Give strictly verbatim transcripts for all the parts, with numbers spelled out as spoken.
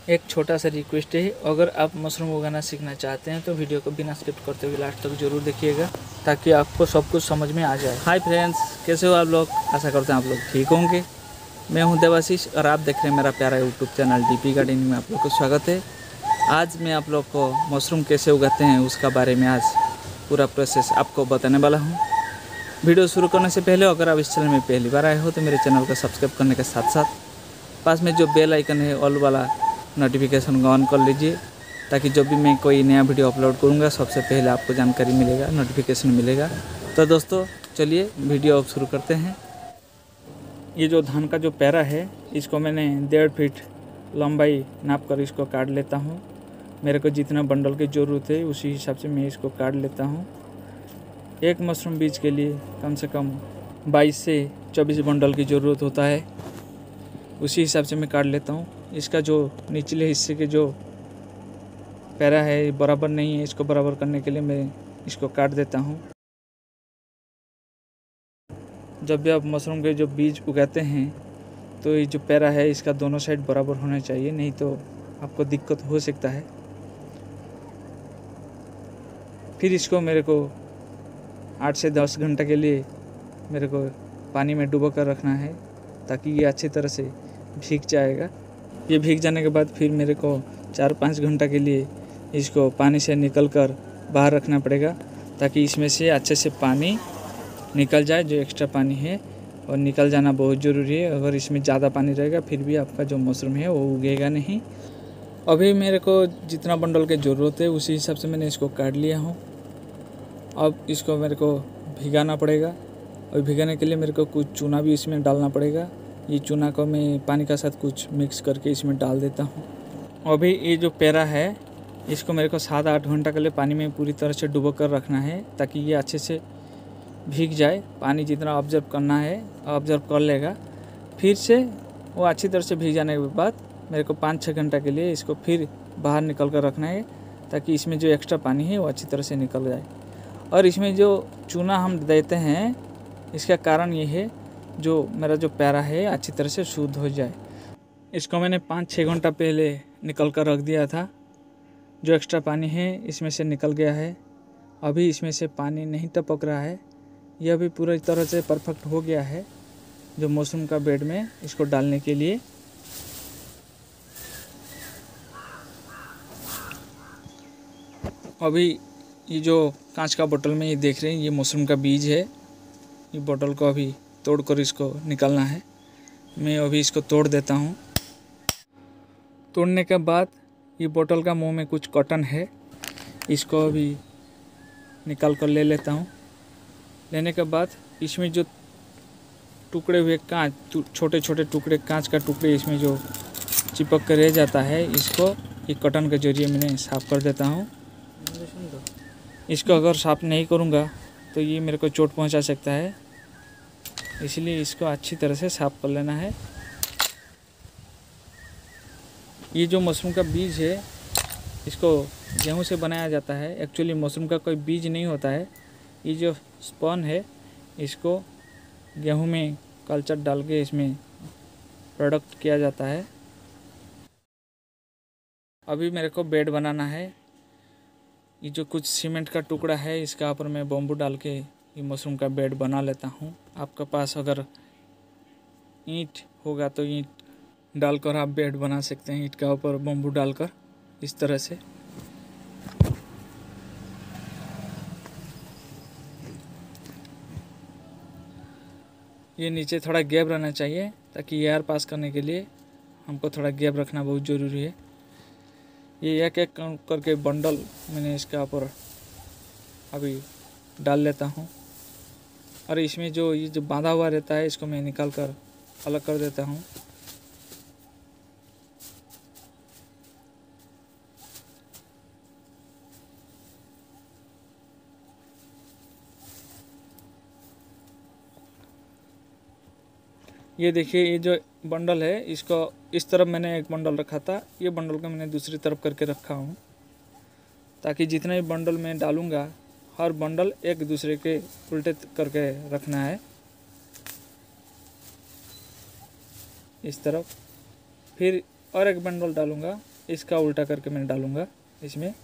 एक छोटा सा रिक्वेस्ट है, अगर आप मशरूम उगाना सीखना चाहते हैं तो वीडियो को बिना स्किप करते हुए लास्ट तक जरूर देखिएगा ताकि आपको सब कुछ समझ में आ जाए। हाय फ्रेंड्स, कैसे हो आप लोग? आशा करते हैं आप लोग ठीक होंगे। मैं हूं देवाशीष और आप देख रहे हैं मेरा प्यारा यूट्यूब चैनल डीपी गार्डनिंग में। आप लोग को स्वागत है। आज मैं आप लोग को मशरूम कैसे उगाते हैं उसका बारे में आज पूरा प्रोसेस आपको बताने वाला हूँ। वीडियो शुरू करने से पहले अगर आप इस चैनल में पहली बार आए हो तो मेरे चैनल को सब्सक्राइब करने के साथ साथ पास में जो बेल आइकन है ऑल वाला नोटिफिकेशन को ऑन कर लीजिए ताकि जब भी मैं कोई नया वीडियो अपलोड करूँगा सबसे पहले आपको जानकारी मिलेगा, नोटिफिकेशन मिलेगा। तो दोस्तों चलिए वीडियो अब शुरू करते हैं। ये जो धान का जो पैरा है इसको मैंने डेढ़ फीट लंबाई नाप कर इसको काट लेता हूँ। मेरे को जितना बंडल की ज़रूरत है उसी हिसाब से मैं इसको काट लेता हूँ। एक मशरूम बीज के लिए कम से कम बाईस से चौबीस बंडल की ज़रूरत होता है, उसी हिसाब से मैं काट लेता हूँ। इसका जो निचले हिस्से के जो पैरा है बराबर नहीं है, इसको बराबर करने के लिए मैं इसको काट देता हूँ। जब भी आप मशरूम के जो बीज उगाते हैं तो ये जो पैरा है इसका दोनों साइड बराबर होना चाहिए, नहीं तो आपको दिक्कत हो सकता है। फिर इसको मेरे को आठ से दस घंटे के लिए मेरे को पानी में डुबो कर रखना है ताकि ये अच्छी तरह से भीग जाएगा। ये भीग जाने के बाद फिर मेरे को चार पाँच घंटा के लिए इसको पानी से निकल कर बाहर रखना पड़ेगा ताकि इसमें से अच्छे से पानी निकल जाए। जो एक्स्ट्रा पानी है और निकल जाना बहुत ज़रूरी है। अगर इसमें ज़्यादा पानी रहेगा फिर भी आपका जो मशरूम है वो उगेगा नहीं। अभी मेरे को जितना बंडल की ज़रूरत है उसी हिसाब से मैंने इसको काट लिया हूँ। अब इसको मेरे को भिगाना पड़ेगा और भिगाने के लिए मेरे को कुछ चूना भी इसमें डालना पड़ेगा। ये चूना को मैं पानी का साथ कुछ मिक्स करके इसमें डाल देता हूँ। अभी ये जो पैरा है इसको मेरे को सात आठ घंटा के लिए पानी में पूरी तरह से डुबो कर रखना है ताकि ये अच्छे से भीग जाए। पानी जितना ऑब्जर्व करना है ऑब्जर्व कर लेगा। फिर से वो अच्छी तरह से भीग जाने के बाद मेरे को पाँच छः घंटा के लिए इसको फिर बाहर निकल कर रखना है ताकि इसमें जो एक्स्ट्रा पानी है वो अच्छी तरह से निकल जाए। और इसमें जो चूना हम देते हैं इसका कारण ये है जो मेरा जो पैरा है अच्छी तरह से शुद्ध हो जाए। इसको मैंने पाँच छः घंटा पहले निकल कर रख दिया था। जो एक्स्ट्रा पानी है इसमें से निकल गया है। अभी इसमें से पानी नहीं टपक रहा है। यह भी पूरी तरह से परफेक्ट हो गया है जो मशरूम का बेड में इसको डालने के लिए। अभी ये जो कांच का बोतल में ये देख रहे हैं ये मशरूम का बीज है। ये बोतल को अभी तोड़कर इसको निकालना है। मैं अभी इसको तोड़ देता हूँ। तोड़ने के बाद ये बोतल का मुंह में कुछ कॉटन है, इसको अभी निकाल कर ले लेता हूँ। लेने के बाद इसमें जो टुकड़े हुए कांच, छोटे छोटे टुकड़े कांच का टुकड़े इसमें जो चिपक कर रह जाता है इसको ये कॉटन के जरिए मैंने साफ़ कर देता हूँ। इसको अगर साफ़ नहीं करूँगा तो ये मेरे को चोट पहुँचा सकता है, इसलिए इसको अच्छी तरह से साफ़ कर लेना है। ये जो मशरूम का बीज है इसको गेहूं से बनाया जाता है। एक्चुअली मशरूम का कोई बीज नहीं होता है। ये जो स्पॉन है इसको गेहूं में कल्चर डाल के इसमें प्रोडक्ट किया जाता है। अभी मेरे को बेड बनाना है। ये जो कुछ सीमेंट का टुकड़ा है इसका ऊपर मैं बम्बू डाल के ये मशरूम का बेड बना लेता हूँ। आपके पास अगर ईंट होगा तो ईंट डालकर आप बेड बना सकते हैं, ईंट का ऊपर बम्बू डालकर इस तरह से। ये नीचे थोड़ा गैप रहना चाहिए ताकि एयर पास करने के लिए हमको थोड़ा गैप रखना बहुत ज़रूरी है। ये एक एक करके बंडल मैंने इसका ऊपर अभी डाल लेता हूँ और इसमें जो ये जो बांधा हुआ रहता है इसको मैं निकाल कर अलग कर देता हूँ। ये देखिए ये जो बंडल है इसको इस तरफ मैंने एक बंडल रखा था, ये बंडल को मैंने दूसरी तरफ करके रखा हूँ ताकि जितना भी बंडल मैं डालूँगा हर बंडल एक दूसरे के उल्टे करके रखना है। इस तरफ फिर और एक बंडल डालूँगा इसका उल्टा करके मैं डालूँगा इसमें।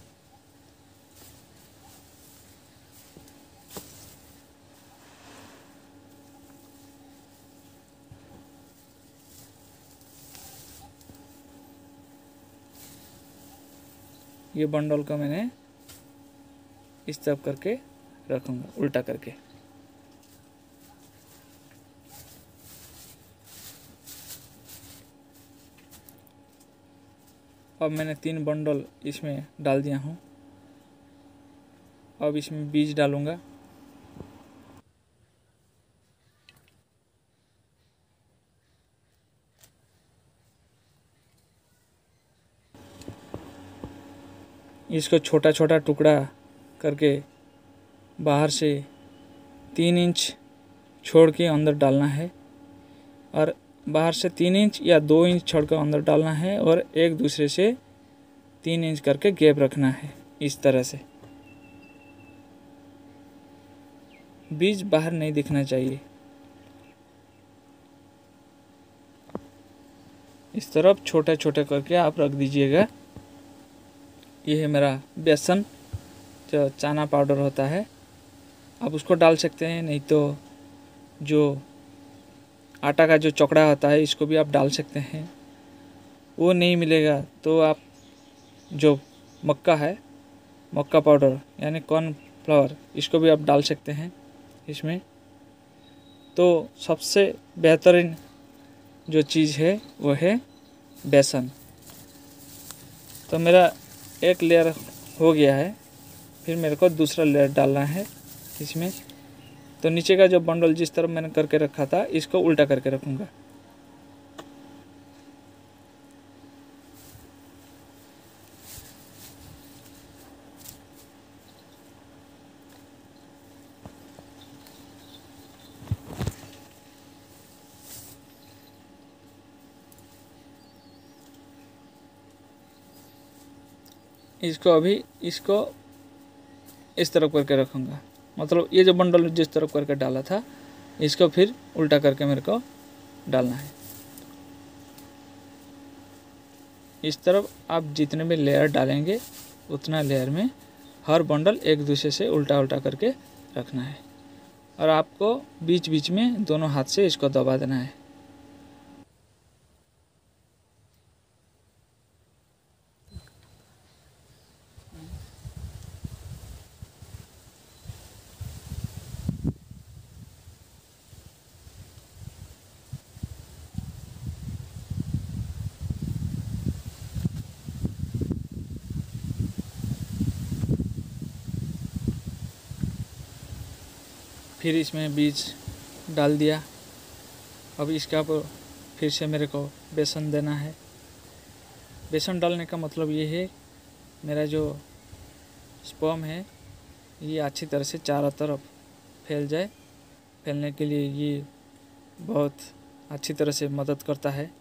ये बंडल को मैंने इस तरफ करके रखूँगा उल्टा करके। अब मैंने तीन बंडल इसमें डाल दिया हूँ। अब इसमें बीज डालूँगा। इसको छोटा छोटा टुकड़ा करके बाहर से तीन इंच छोड़ के अंदर डालना है, और बाहर से तीन इंच या दो इंच छोड़कर अंदर डालना है, और एक दूसरे से तीन इंच करके गैप रखना है। इस तरह से बीज बाहर नहीं दिखना चाहिए। इस तरफ छोटे छोटे करके आप रख दीजिएगा। ये है मेरा बेसन, जो चना पाउडर होता है, आप उसको डाल सकते हैं, नहीं तो जो आटा का जो चौकड़ा होता है इसको भी आप डाल सकते हैं। वो नहीं मिलेगा तो आप जो मक्का है, मक्का पाउडर यानी कॉर्नफ्लावर, इसको भी आप डाल सकते हैं इसमें। तो सबसे बेहतरीन जो चीज़ है वो है बेसन। तो मेरा एक लेयर हो गया है, फिर मेरे को दूसरा लेयर डालना है इसमें। तो नीचे का जो बंडल जिस तरफ मैंने करके रखा था इसको उल्टा करके रखूँगा। इसको अभी इसको इस तरफ करके रखूँगा, मतलब ये जो बंडल जिस तरफ करके डाला था इसको फिर उल्टा करके मेरे को डालना है। इस तरफ आप जितने भी लेयर डालेंगे उतना लेयर में हर बंडल एक दूसरे से उल्टा उल्टा करके रखना है, और आपको बीच बीच में दोनों हाथ से इसको दबा देना है। फिर इसमें बीज डाल दिया। अब इसका फिर से मेरे को बेसन देना है। बेसन डालने का मतलब ये है मेरा जो स्पर्म है ये अच्छी तरह से चारों तरफ फैल जाए। फैलने के लिए ये बहुत अच्छी तरह से मदद करता है।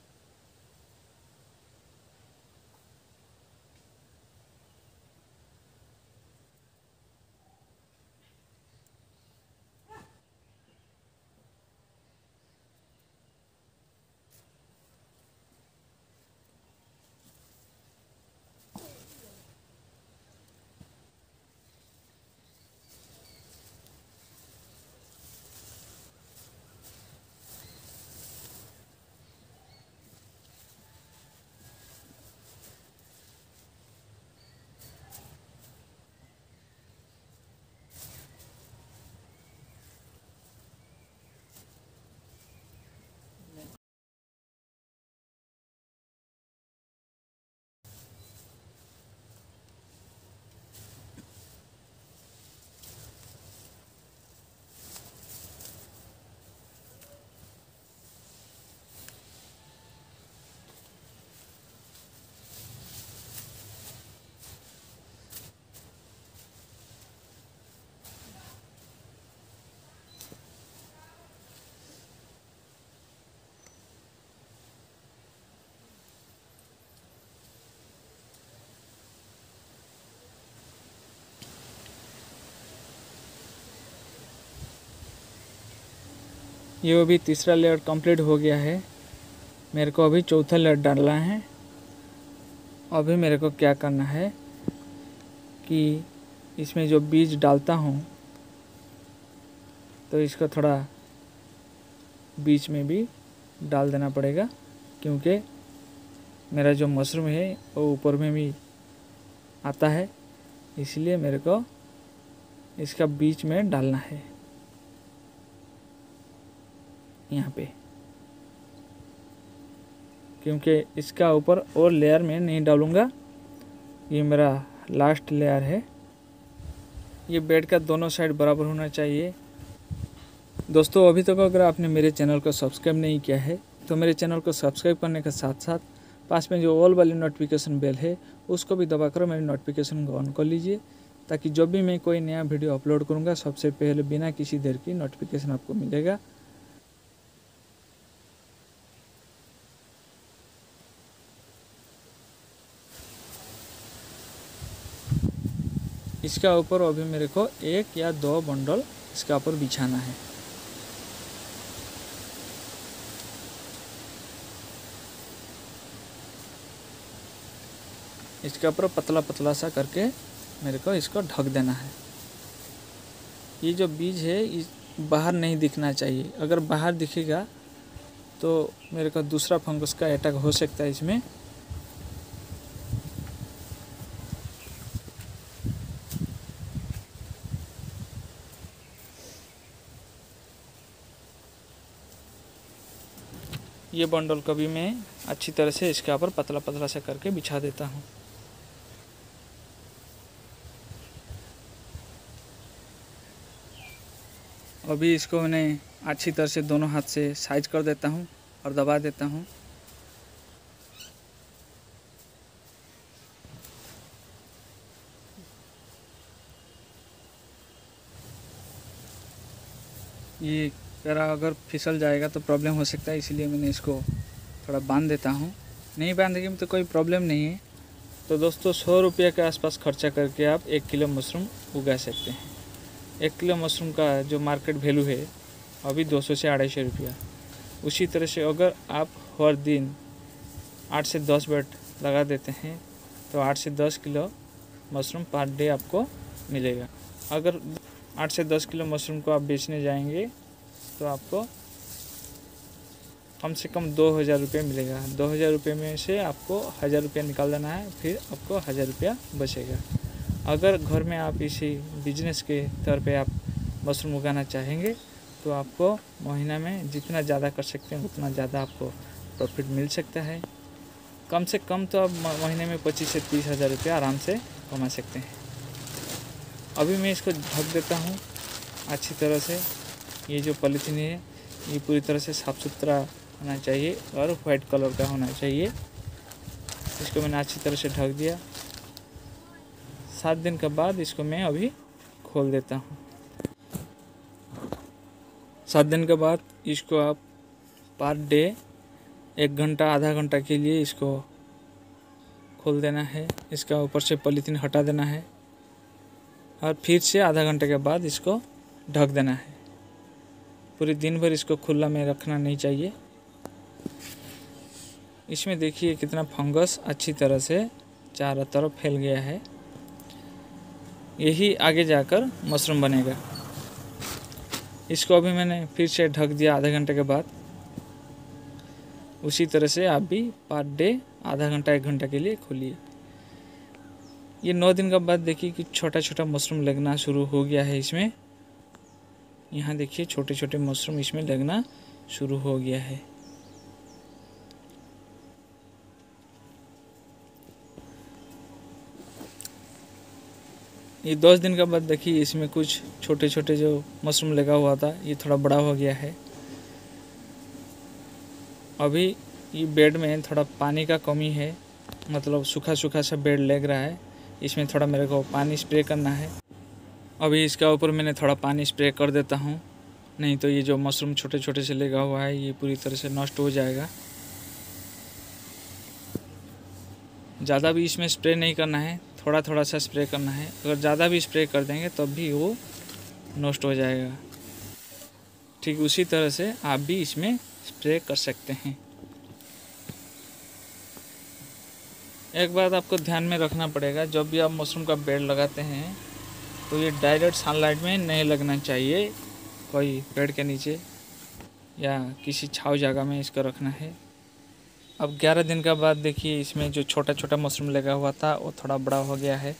ये अभी तीसरा लेयर कंप्लीट हो गया है। मेरे को अभी चौथा लेयर डालना है। अभी मेरे को क्या करना है कि इसमें जो बीज डालता हूँ तो इसको थोड़ा बीच में भी डाल देना पड़ेगा, क्योंकि मेरा जो मशरूम है वो ऊपर में भी आता है, इसलिए मेरे को इसका बीच में डालना है यहाँ पे, क्योंकि इसका ऊपर और लेयर में नहीं डालूँगा। ये मेरा लास्ट लेयर है। ये बेड का दोनों साइड बराबर होना चाहिए। दोस्तों अभी तक अगर आपने मेरे चैनल को सब्सक्राइब नहीं किया है तो मेरे चैनल को सब्सक्राइब करने के साथ साथ पास में जो ऑल वाली नोटिफिकेशन बेल है उसको भी दबाकर मेरी नोटिफिकेशन को ऑन कर लीजिए, ताकि जब भी मैं कोई नया वीडियो अपलोड करूँगा सबसे पहले बिना किसी देर की नोटिफिकेशन आपको मिलेगा। इसका ऊपर अभी मेरे को एक या दो बंडल इसका ऊपर बिछाना है। इसके ऊपर पतला पतला सा करके मेरे को इसको ढक देना है। ये जो बीज है इस बाहर नहीं दिखना चाहिए, अगर बाहर दिखेगा तो मेरे को दूसरा फंगस का अटैक हो सकता है इसमें। ये बंडल को भी मैं अच्छी तरह से इसके ऊपर पतला पतला से करके बिछा देता हूँ। अभी इसको मैंने अच्छी तरह से दोनों हाथ से साइज कर देता हूँ और दबा देता हूँ। ये करा अगर फिसल जाएगा तो प्रॉब्लम हो सकता है, इसलिए मैंने इसको थोड़ा बांध देता हूँ। नहीं बांधेंगे तो कोई प्रॉब्लम नहीं है। तो दोस्तों सौ रुपये के आसपास खर्चा करके आप एक किलो मशरूम उगा सकते हैं। एक किलो मशरूम का जो मार्केट वैल्यू है अभी दो सौ से अढ़ाई सौ रुपया। उसी तरह से अगर आप हर दिन आठ से दस बेड लगा देते हैं तो आठ से दस किलो मशरूम पर डे आपको मिलेगा। अगर आठ से दस किलो मशरूम को आप बेचने जाएंगे तो आपको कम से कम दो हज़ार रुपये मिलेगा। दो हज़ार रुपये में से आपको हज़ार रुपया निकाल देना है, फिर आपको हज़ार रुपया बचेगा। अगर घर में आप इसी बिजनेस के तौर पे आप मशरूम उगाना चाहेंगे तो आपको महीना में जितना ज़्यादा कर सकते हैं उतना ज़्यादा आपको प्रॉफिट मिल सकता है। कम से कम तो आप महीने में पच्चीस से तीस हज़ार रुपया आराम से कमा सकते हैं। अभी मैं इसको ढक देता हूँ अच्छी तरह से। ये जो पॉलीथीन है ये पूरी तरह से साफ़ सुथरा होना चाहिए और वाइट कलर का होना चाहिए। इसको मैंने अच्छी तरह से ढक दिया। सात दिन के बाद इसको मैं अभी खोल देता हूँ। सात दिन के बाद इसको आप पर डे एक घंटा आधा घंटा के लिए इसको खोल देना है। इसका ऊपर से पॉलीथीन हटा देना है और फिर से आधा घंटे के बाद इसको ढक देना है। पूरे दिन भर इसको खुला में रखना नहीं चाहिए। इसमें देखिए कितना फंगस अच्छी तरह से चारों तरफ फैल गया है। यही आगे जाकर मशरूम बनेगा। इसको अभी मैंने फिर से ढक दिया आधा घंटे के बाद। उसी तरह से आप भी पर डे आधा घंटा एक घंटा के लिए खोलिए। ये नौ दिन के बाद देखिए कि छोटा छोटा मशरूम लगना शुरू हो गया है इसमें। यहाँ देखिए छोटे छोटे मशरूम इसमें लगना शुरू हो गया है। ये दस दिन के बाद देखिए इसमें कुछ छोटे छोटे जो मशरूम लगा हुआ था ये थोड़ा बड़ा हो गया है। अभी ये बेड में थोड़ा पानी का कमी है, मतलब सूखा सूखा सा बेड लग रहा है। इसमें थोड़ा मेरे को पानी स्प्रे करना है। अभी इसके ऊपर मैंने थोड़ा पानी स्प्रे कर देता हूँ, नहीं तो ये जो मशरूम छोटे छोटे से लगा हुआ है ये पूरी तरह से नष्ट हो जाएगा। ज़्यादा भी इसमें स्प्रे नहीं करना है, थोड़ा थोड़ा सा स्प्रे करना है। अगर ज़्यादा भी स्प्रे कर देंगे तब भी वो नष्ट हो जाएगा। ठीक उसी तरह से आप भी इसमें स्प्रे कर सकते हैं। एक बात आपको ध्यान में रखना पड़ेगा, जब भी आप मशरूम का पेड़ लगाते हैं तो ये डायरेक्ट सनलाइट में नहीं लगना चाहिए, कोई पेड़ के नीचे या किसी छाव जगह में इसको रखना है। अब ग्यारह दिन का बाद देखिए इसमें जो छोटा छोटा मशरूम लगा हुआ था वो थोड़ा बड़ा हो गया है।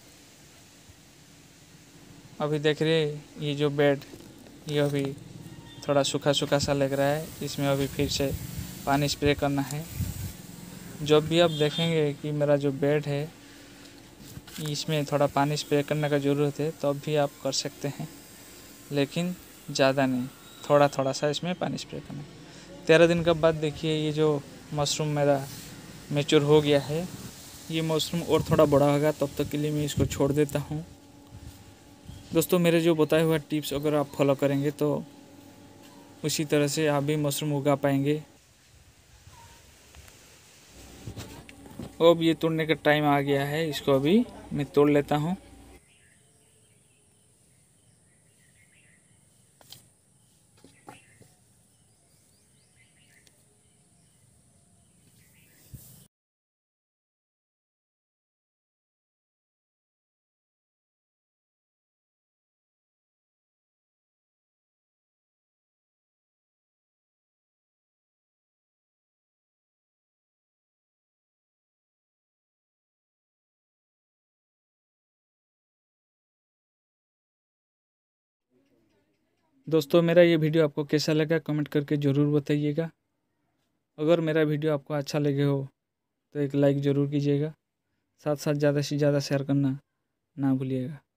अभी देख रहे ये जो बेड ये अभी थोड़ा सूखा सूखा सा लग रहा है, इसमें अभी फिर से पानी स्प्रे करना है। जब भी आप देखेंगे कि मेरा जो बेड है इसमें थोड़ा पानी स्प्रे करने का ज़रूरत है तो अब भी आप कर सकते हैं, लेकिन ज़्यादा नहीं, थोड़ा थोड़ा सा इसमें पानी स्प्रे करना। तेरह दिन के बाद देखिए ये जो मशरूम मेरा मैच्योर हो गया है, ये मशरूम और थोड़ा बड़ा होगा, तब तक के लिए मैं इसको छोड़ देता हूँ। दोस्तों मेरे जो बताए हुए टिप्स अगर आप फॉलो करेंगे तो उसी तरह से आप भी मशरूम उगा पाएंगे। अब ये तोड़ने का टाइम आ गया है, इसको अभी मैं तोड़ लेता हूँ। दोस्तों मेरा ये वीडियो आपको कैसा लगा कमेंट करके ज़रूर बताइएगा। अगर मेरा वीडियो आपको अच्छा लगे हो तो एक लाइक ज़रूर कीजिएगा, साथ साथ ज़्यादा से ज़्यादा शेयर करना ना भूलिएगा।